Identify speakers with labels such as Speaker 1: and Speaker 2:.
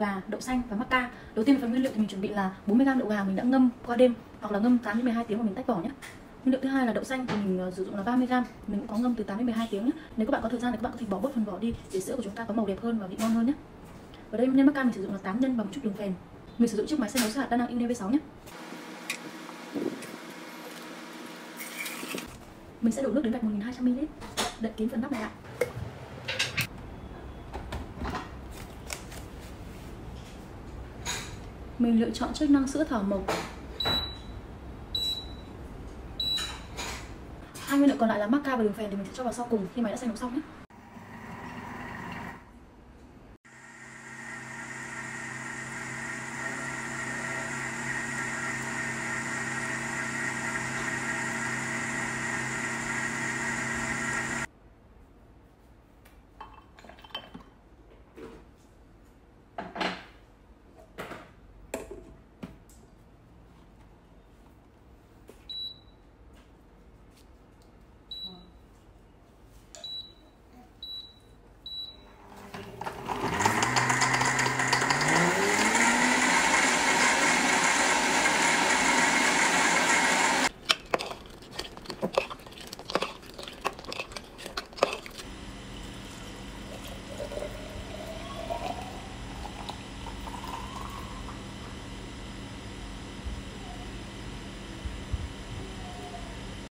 Speaker 1: gà, đậu xanh và mắc ca. Đầu tiên phần nguyên liệu thì mình chuẩn bị là 40g đậu gà mình đã ngâm qua đêm hoặc là ngâm 8 đến 12 tiếng và mình tách vỏ nhé. Nguyên liệu thứ hai là đậu xanh thì mình sử dụng là 30g, mình cũng có ngâm từ 8 đến 12 tiếng nhé. Nếu các bạn có thời gian thì các bạn có thể bỏ bớt phần vỏ đi để sữa của chúng ta có màu đẹp hơn và vị ngon hơn nhé. Ở đây nhân mắc ca mình sử dụng là 8 nhân và một chút đường phèn. Mình sử dụng chiếc máy xay nấu sữa hạt đa năng UNV6 nhé. Mình sẽ đổ nước đến vạch 1200ml, đậy kín phần nắp này lại. Mình lựa chọn chức năng sữa thảo mộc. Hai nguyên liệu còn lại là mắc ca và đường phèn thì mình sẽ cho vào sau cùng khi máy đã xay nấu xong nhé.